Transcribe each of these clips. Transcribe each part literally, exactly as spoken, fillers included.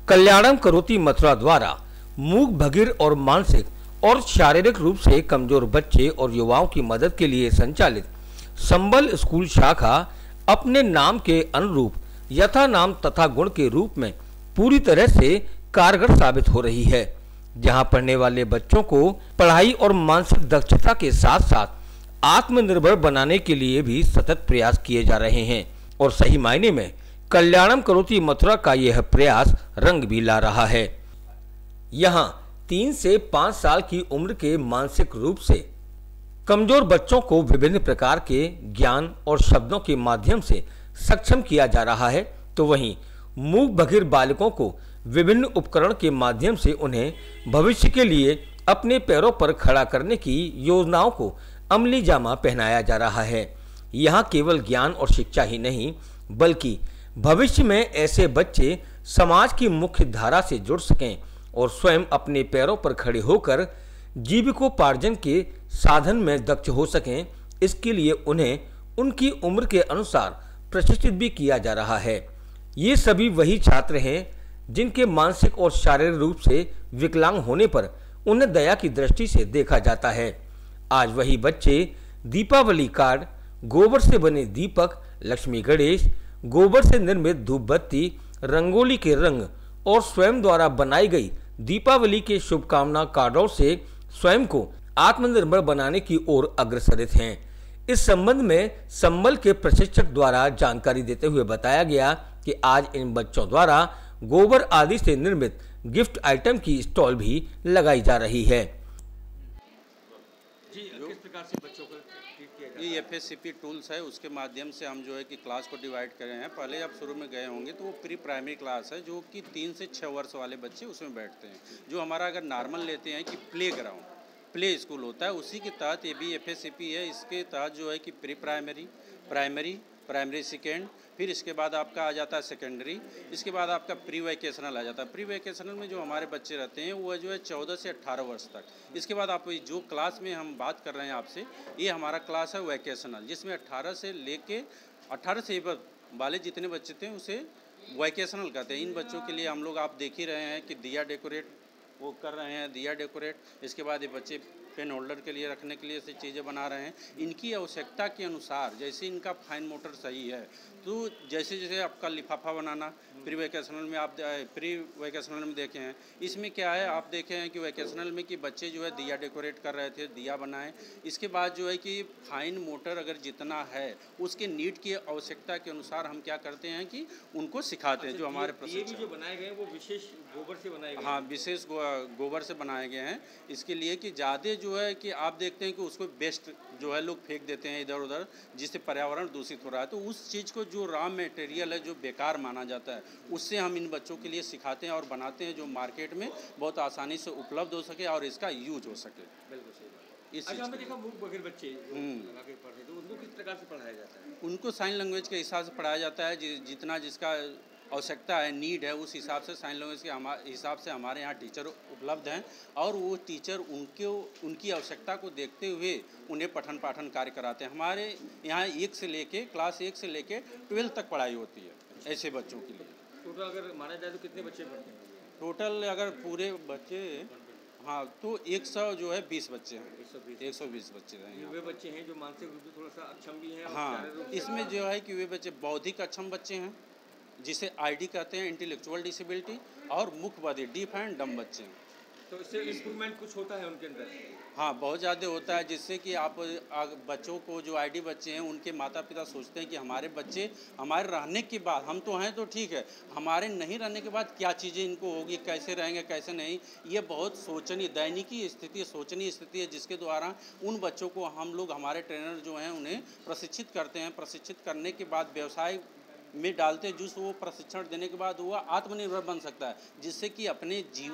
कल्याणम करोति मथुरा द्वारा मूक बधिर और मानसिक और शारीरिक रूप से कमजोर बच्चे और युवाओं की मदद के लिए संचालित संबल स्कूल शाखा अपने नाम के अनुरूप यथा नाम तथा गुण के रूप में पूरी तरह से कारगर साबित हो रही है, जहां पढ़ने वाले बच्चों को पढ़ाई और मानसिक दक्षता के साथ साथ आत्मनिर्भर बनाने के लिए भी सतत प्रयास किए जा रहे हैं और सही मायने में कल्याणम करोति मथुरा का यह प्रयास रंग भी ला रहा है। यहाँ तीन से पाँच साल की उम्र के मानसिक रूप से कमजोर बच्चों को विभिन्न प्रकार के ज्ञान और शब्दों के माध्यम से सक्षम किया जा रहा है, तो वहीं मूक बधिर बालकों को विभिन्न उपकरण के माध्यम से उन्हें भविष्य के लिए अपने पैरों पर खड़ा करने की योजनाओं को अमली जामा पहनाया जा रहा है। यहाँ केवल ज्ञान और शिक्षा ही नहीं बल्कि भविष्य में ऐसे बच्चे समाज की मुख्य धारा से जुड़ सकें और स्वयं अपने पैरों पर खड़े होकर जीविकोपार्जन के साधन में दक्ष हो सकें, इसके लिए उन्हें उनकी उम्र के अनुसार प्रशिक्षित भी किया जा रहा है। ये सभी वही छात्र हैं जिनके मानसिक और शारीरिक रूप से विकलांग होने पर उन्हें दया की दृष्टि से देखा जाता है। आज वही बच्चे दीपावली कार्ड, गोबर से बने दीपक, लक्ष्मी गणेश, गोबर से निर्मित धूप बत्ती, रंगोली के रंग और स्वयं द्वारा बनाई गई दीपावली के शुभकामना कार्डों से स्वयं को आत्मनिर्भर बनाने की ओर अग्रसरित हैं। इस संबंध में संबल के प्रशिक्षक द्वारा जानकारी देते हुए बताया गया कि आज इन बच्चों द्वारा गोबर आदि से निर्मित गिफ्ट आइटम की स्टॉल भी लगाई जा रही है। जी, किस प्रकार से बच्चों को ट्रीट किया जाता है? ये F S C P tools है, उसके माध्यम से हम जो है कि क्लास को डिवाइड करे हैं। पहले आप शुरू में गए होंगे तो वो प्री प्राइमरी क्लास है जो कि तीन से छः वर्ष वाले बच्चे उसमें बैठते हैं। जो हमारा अगर नॉर्मल लेते हैं कि प्ले ग्राउंड प्ले स्कूल होता है, उसी के तहत ये भी एफ एस सी पी है। इसके तहत जो है कि pre primary, primary, primary second, फिर इसके बाद आपका आ जाता है सेकेंडरी, इसके बाद आपका प्री वैकेशनल आ जाता है। प्री वैकेशनल में जो हमारे बच्चे रहते हैं वो जो है चौदह से अट्ठारह वर्ष तक। इसके बाद आप जो क्लास में हम बात कर रहे हैं आपसे, ये हमारा क्लास है वैकेशनल, जिसमें अट्ठारह से लेके अट्ठारह से वाले जितने बच्चे थे उसे वैकेशनल कहते हैं। इन बच्चों के लिए हम लोग आप देख ही रहे हैं कि दिया डेकोरेट वो कर रहे हैं, दिया डेकोरेट। इसके बाद ये बच्चे पेन होल्डर के लिए रखने के लिए से चीज़ें बना रहे हैं। इनकी आवश्यकता के अनुसार जैसे इनका फाइन मोटर सही है तो जैसे जैसे आपका लिफाफा बनाना प्री वैकेशनल में आप प्री वैकेशनल में देखे हैं, इसमें क्या है आप देखे हैं कि वैकेशनल में कि बच्चे जो है दिया डेकोरेट कर रहे थे, दिया बनाए। इसके बाद जो है कि फाइन मोटर अगर जितना है उसके नीड की आवश्यकता के अनुसार हम क्या करते हैं कि उनको सिखाते हैं। जो हमारे प्रशिक्षण जो बनाए गए हैं वो विशेष गोबर से बनाए गए हैं। हाँ, विशेष गोबर से बनाए गए हैं, इसके लिए कि ज़्यादा जो है कि आप देखते हैं कि उसको बेस्ट जो है लोग फेंक देते हैं इधर उधर, जिससे पर्यावरण दूषित हो रहा है। तो उस चीज़ को जो रॉ मटेरियल है जो बेकार माना जाता है, उससे हम इन बच्चों के लिए सिखाते हैं और बनाते हैं जो मार्केट में बहुत आसानी से उपलब्ध हो सके और इसका यूज हो सके। बिल्कुल सही। अच्छा, हमने देखा मूक बधिर बच्चे लगा के पढ़ते तो उनको किस प्रकार से पढ़ाया जाता है? उनको साइन लैंग्वेज के हिसाब से पढ़ाया जाता है। जि, जितना जिसका आवश्यकता है, नीड है, उस हिसाब से साइन लैंग्वेज के हमारे हिसाब से हमारे यहाँ टीचर उपलब्ध हैं और वो टीचर उनके उनकी आवश्यकता को देखते हुए उन्हें पठन पाठन कार्य कराते हैं। हमारे यहाँ एक से लेके क्लास एक से लेके ट्वेल्थ तक पढ़ाई होती है ऐसे बच्चों के लिए। टोटल अगर माना जाए तो कितने बच्चे पढ़ते हैं? टोटल अगर पूरे बच्चे, हाँ, तो एक सौ जो है बीस बच्चे हैं। एक सौ बीस बच्चे हैं। वे बच्चे हैं जो मानसिक रूप से थोड़ा सा अक्षम भी हैं? हाँ, इसमें जो है कि वे बच्चे बौद्धिक अक्षम बच्चे हैं जिसे आई डी कहते हैं, इंटेलेक्चुअल डिसेबिलिटी, और मुख्य बधिर डीफ एंड डम बच्चे हैं। तो इससे इम्प्रूवमेंट कुछ होता है उनके अंदर? हाँ, बहुत ज़्यादा होता है, जिससे कि आप बच्चों को जो आई डी बच्चे हैं उनके माता पिता सोचते हैं कि हमारे बच्चे हमारे रहने के बाद, हम तो हैं तो ठीक है, हमारे नहीं रहने के बाद क्या चीज़ें इनको होगी, कैसे रहेंगे कैसे नहीं। ये बहुत सोचनीय दैनिकी स्थिति सोचनीय स्थिति है, जिसके द्वारा उन बच्चों को हम लोग हमारे ट्रेनर जो हैं उन्हें प्रशिक्षित करते हैं। प्रशिक्षित करने के बाद व्यवसाय में डालते हैं, जिस वो प्रशिक्षण देने के बाद वो आत्मनिर्भर बन सकता है, जिससे कि अपने जीवन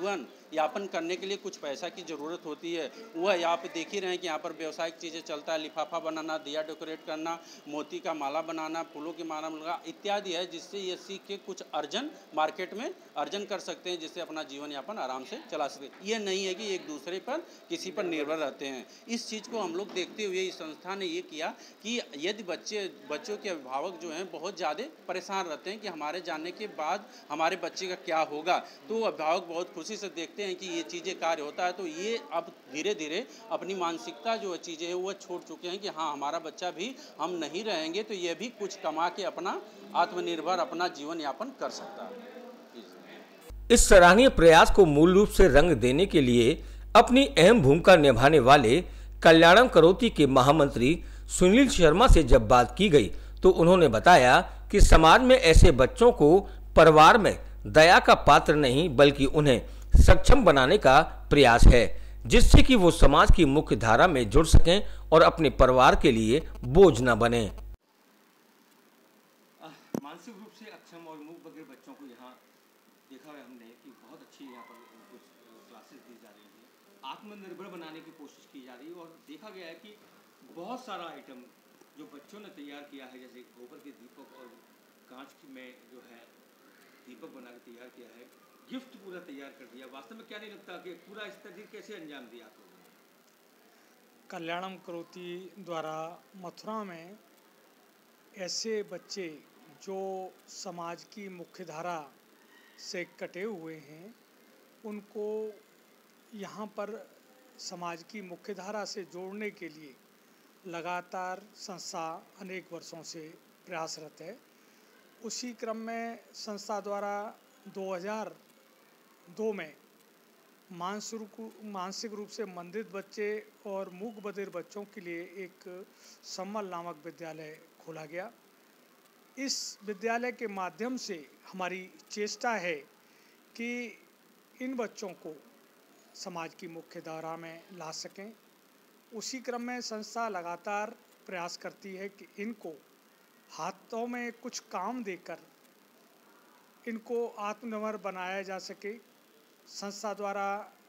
यापन करने के लिए कुछ पैसा की ज़रूरत होती है। वह यहाँ पे देख ही रहे हैं कि यहाँ पर व्यावसायिक चीज़ें चलता है, लिफाफा बनाना, दिया डेकोरेट करना, मोती का माला बनाना, फूलों की माला बनाना इत्यादि है, जिससे ये सीख के कुछ अर्जन मार्केट में अर्जन कर सकते हैं, जिससे अपना जीवन यापन आराम से चला सकते हैं। ये नहीं है कि एक दूसरे पर किसी पर निर्भर रहते हैं। इस चीज़ को हम लोग देखते हुए इस संस्था ने ये किया कि यदि बच्चे बच्चों के अभिभावक जो हैं बहुत ज़्यादा परेशान रहते हैं कि हमारे जाने के बाद हमारे बच्चे का क्या होगा, तो अभिभावक बहुत खुशी से देखते हैं कि ये चीज़ें कार्य होता है। तो ये अब धीरे धीरे अपनी मानसिकता जो चीज़ें हैं वो छोड़ चुके हैं कि हाँ हमारा बच्चा भी, हम नहीं रहेंगे तो ये भी कुछ कमा के अपना आत्मनिर्भर अपना जीवन यापन कर सकता है। इस सराहनीय प्रयास को मूल रूप से रंग देने के लिए अपनी अहम भूमिका निभाने वाले कल्याणम करोति के महामंत्री सुनील शर्मा से जब बात की गई तो उन्होंने बताया कि समाज में ऐसे बच्चों को परिवार में दया का पात्र नहीं बल्कि उन्हें सक्षम बनाने का प्रयास है, जिससे कि वो समाज की मुख्य धारा में जुड़ सकें और अपने परिवार के लिए बोझ न बने। मानसिक रूप से अक्षम और मूक बधिर बच्चों को यहाँ देखा है हमने कि बहुत अच्छी यहाँ पर उनको क्लासेस दी जा रही हैं, आत्मनिर्भर बनाने की कोशिश की जा रही है। और देखा गया है कि बहुत सारा आइटम जो बच्चों ने तैयार किया है, जैसे गोबर के दीपक और कांच में जो है दीपक बना के तैयार किया है, गिफ्ट पूरा तैयार कर दिया। वास्तव में क्या नहीं लगता कि पूरा इस तरह कैसे अंजाम दिया आप लोगों ने? कल्याणम करोति द्वारा मथुरा में ऐसे बच्चे जो समाज की मुख्यधारा से कटे हुए हैं, उनको यहाँ पर समाज की मुख्यधारा से जोड़ने के लिए लगातार संस्था अनेक वर्षों से प्रयासरत है। उसी क्रम में संस्था द्वारा दो हज़ार दो में मानसिक मानसिक रूप से मंदित बच्चे और मूक बधिर बच्चों के लिए एक सम्मल नामक विद्यालय खोला गया। इस विद्यालय के माध्यम से हमारी चेष्टा है कि इन बच्चों को समाज की मुख्य धारा में ला सकें। उसी क्रम में संस्था लगातार प्रयास करती है कि इनको हाथों में कुछ काम देकर इनको आत्मनिर्भर बनाया जा सके। संस्था द्वारा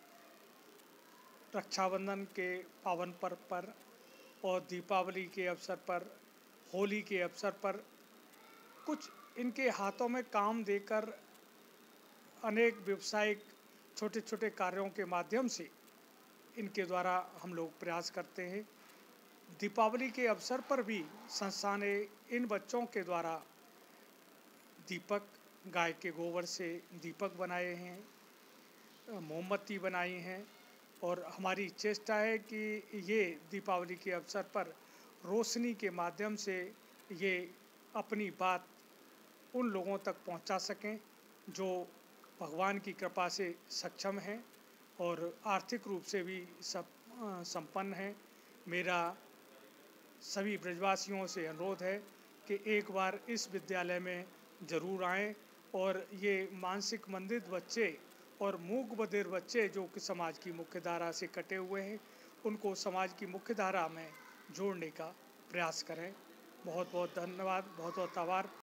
रक्षाबंधन के पावन पर्व पर और दीपावली के अवसर पर, होली के अवसर पर कुछ इनके हाथों में काम देकर अनेक व्यावसायिक छोटे छोटे कार्यों के माध्यम से इनके द्वारा हम लोग प्रयास करते हैं। दीपावली के अवसर पर भी संस्था ने इन बच्चों के द्वारा दीपक, गाय के गोबर से दीपक बनाए हैं, मोमबत्ती बनाई हैं और हमारी चेष्टा है कि ये दीपावली के अवसर पर रोशनी के माध्यम से ये अपनी बात उन लोगों तक पहुंचा सकें जो भगवान की कृपा से सक्षम हैं और आर्थिक रूप से भी सब संपन्न हैं। मेरा सभी ब्रजवासियों से अनुरोध है कि एक बार इस विद्यालय में ज़रूर आएं और ये मानसिक मंदित बच्चे और मूक बधिर बच्चे जो कि समाज की मुख्य धारा से कटे हुए हैं, उनको समाज की मुख्य धारा में जोड़ने का प्रयास करें। बहुत बहुत धन्यवाद, बहुत बहुत आभार।